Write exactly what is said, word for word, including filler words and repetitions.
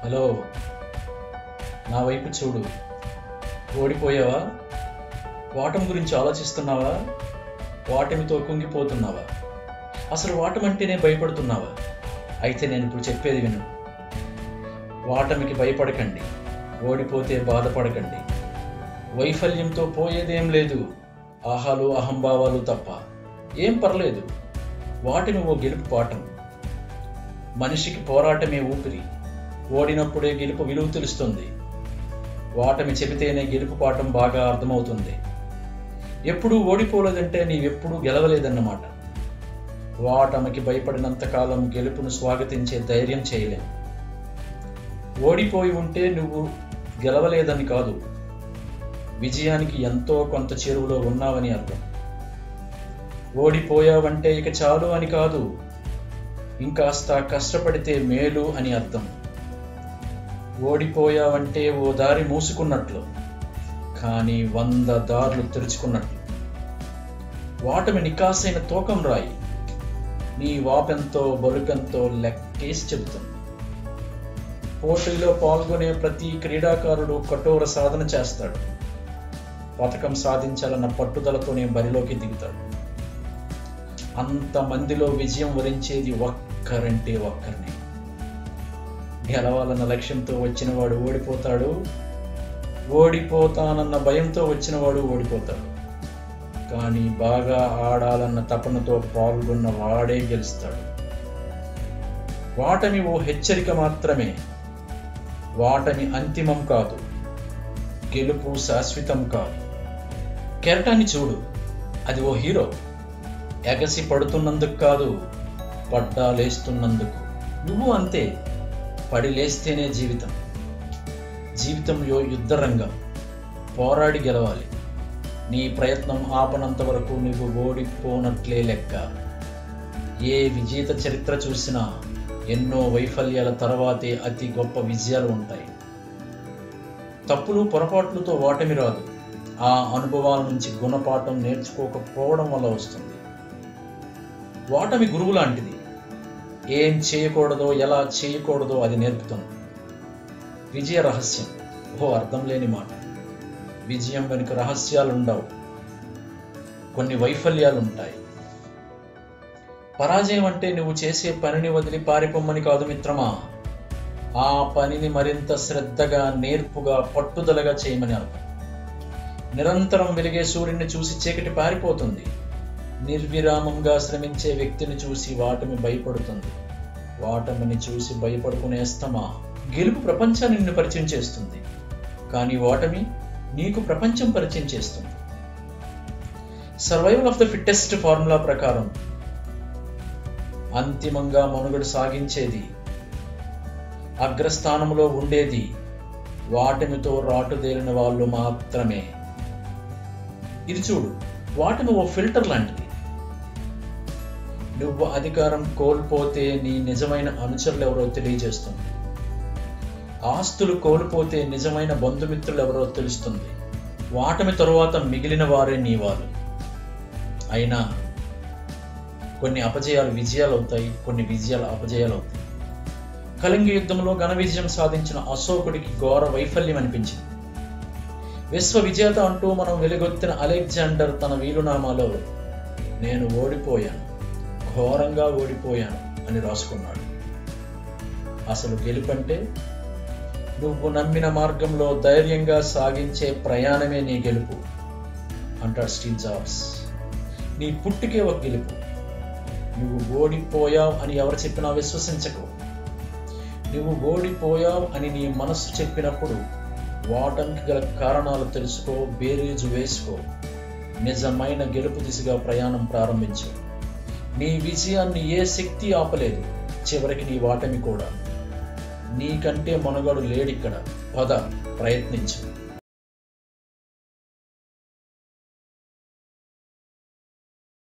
Hello, నా వైపు చూడు. ఓడిపోయావా? ఓటమి గురించి ఆలోచిస్తున్నావా? ఓటమితో కుంగిపోతున్నావా? అసలు ఓటమి అంటేనే భయపడుతున్నావా? అయితే నేను ఇప్పుడు చెప్పేది విను. ఓటమికి భయపడకండి, ఓడిపోతే బాధపడకండి. వైఫల్యంతో పోయేదేం లేదు, ఆహాలు అహంభావాలు తప్ప. ఏం పర్లేదు. ఓటమి ఓ గెలుపు పాఠం. మనిషికి పోరాటమే ఊపిరి. ఓడినప్పుడే గెలుపు విలువ తెలుస్తుంది. ఓటమి చెబితేనే గెలుపు పాఠం బాగా అర్థమవుతుంది. ఎప్పుడూ ఓడిపోలేదంటే నీవెప్పుడూ గెలవలేదన్నమాట. ఓటమికి భయపడినంతకాలం గెలుపును స్వాగతించే ధైర్యం చేయలేం. ఓడిపోయి ఉంటే నువ్వు గెలవలేదని కాదు, విజయానికి ఎంతో కొంత చేరువలో ఉన్నావని అర్థం. ఓడిపోయావంటే ఇక చాలు అని కాదు, ఇంకాస్త కష్టపడితే మేలు అని అర్థం. ఓడిపోయావంటే ఓ దారి మూసుకున్నట్లు, కానీ వంద దారులు తెరుచుకున్నట్లు. ఓటమి నికాసైన తూకం రాయి. నీ వాపెంతో బలుకెంతో లెక్కేసి చెబుతుంది. పోటీలో పాల్గొనే ప్రతి క్రీడాకారుడు కఠోర సాధన చేస్తాడు. పథకం సాధించాలన్న పట్టుదలతోనే బరిలోకి దిగుతాడు. అంతమందిలో విజయం వరించేది ఒక్కరంటే ఒక్కరిని. గెలవాలన్న లక్ష్యంతో వచ్చినవాడు ఓడిపోతాడు, ఓడిపోతానన్న భయంతో వచ్చినవాడు ఓడిపోతాడు. కానీ బాగా ఆడాలన్న తపనతో పాల్గొన్న వాడే గెలుస్తాడు. ఓటమి ఓ హెచ్చరిక మాత్రమే. ఓటమి అంతిమం కాదు, గెలుపు శాశ్వతం కాదు. కెరటాన్ని చూడు, అది ఓ హీరో. ఎగసి పడుతున్నందుకు కాదు, పడ్డా లేస్తున్నందుకు. నువ్వు అంతే. పడి లేస్తేనే జీవితం. జీవితం యో యుద్ధ రంగం. పోరాడి గెలవాలి. నీ ప్రయత్నం ఆపనంత వరకు నువ్వు ఓడిపోనట్లే లెక్క. ఏ విజేత చరిత్ర చూసినా ఎన్నో వైఫల్యాల తర్వాతే అతి గొప్ప విజయాలు ఉంటాయి. తప్పులు పొరపాట్లతో ఓటమి రాదు, ఆ అనుభవాల నుంచి గుణపాఠం నేర్చుకోకపోవడం వల్ల వస్తుంది. ఓటమి గురువు లాంటిది. ఏం చేయకూడదో ఎలా చేయకూడదో అది నేర్పుతుంది. విజయ రహస్యం ఓ అర్థం లేని మాట. విజయం వెనుక రహస్యాలుండవు, కొన్ని వైఫల్యాలు ఉంటాయి. పరాజయం అంటే నువ్వు చేసే పనిని వదిలి పారిపోమ్మని కాదు మిత్రమా. ఆ పనిని మరింత శ్రద్ధగా, నేర్పుగా, పట్టుదలగా చేయమని అర్థం. నిరంతరం వెలిగే సూర్యుని చూసి చీకటి పారిపోతుంది. నిర్విరామంగా శ్రమించే వ్యక్తిని చూసి ఓటమి భయపడుతుంది. ఓటమిని చూసి భయపడుకునేస్తమా. గెలుపు ప్రపంచాన్ని నిన్ను పరిచయం చేస్తుంది, కానీ ఓటమి నీకు ప్రపంచం పరిచయం చేస్తుంది. Survival of the fittest formula ప్రకారం అంతిమంగా మనుగడ సాగించేది, అగ్రస్థానంలో ఉండేది ఓటమితో రాటుదేలిన వాళ్ళు మాత్రమే. ఇది చూడు, ఓటమి ఓ ఫిల్టర్ లాంటిది. నువ్వు అధికారం కోల్పోతే నీ నిజమైన అనుచరులు ఎవరో తెలియజేస్తుంది. ఆస్తులు కోల్పోతే నిజమైన బంధుమిత్రులు ఎవరో తెలుస్తుంది. ఓటమి తరువాత మిగిలిన వారే నీ వారు. అయినా కొన్ని అపజయాలు విజయాలు అవుతాయి, కొన్ని విజయాలు అపజయాలు అవుతాయి. కళింగ యుద్ధంలో ఘన విజయం సాధించిన అశోకుడికి ఘోర వైఫల్యం అనిపించింది. విశ్వ విజేత అంటూ మనం వెలుగొత్తిన అలెగ్జాండర్ తన వీలునామాలో నేను ఓడిపోయాను, ఘోరంగా ఓడిపోయాను అని రాసుకున్నాడు. అసలు గెలుపంటే నువ్వు నమ్మిన మార్గంలో ధైర్యంగా సాగించే ప్రయాణమే నీ గెలుపు అంటాడు స్టీవ్ జాబ్స్. నీ పుట్టుకే ఒక గెలుపు. నువ్వు ఓడిపోయావు అని ఎవరు చెప్పినా విశ్వసించకు. నువ్వు ఓడిపోయావు అని నీ మనస్సు చెప్పినప్పుడు ఓటమికి గల కారణాలు తెలుసుకో, బేరీజు వేసుకో. నిజమైన గెలుపు దిశగా ప్రయాణం ప్రారంభించు. నీ విజయాన్ని ఏ శక్తి ఆపలేదు, చివరికి నీ ఓటమి కూడా. నీకంటే మనుగడు లేడిక్కడ. పద, ప్రయత్నించు.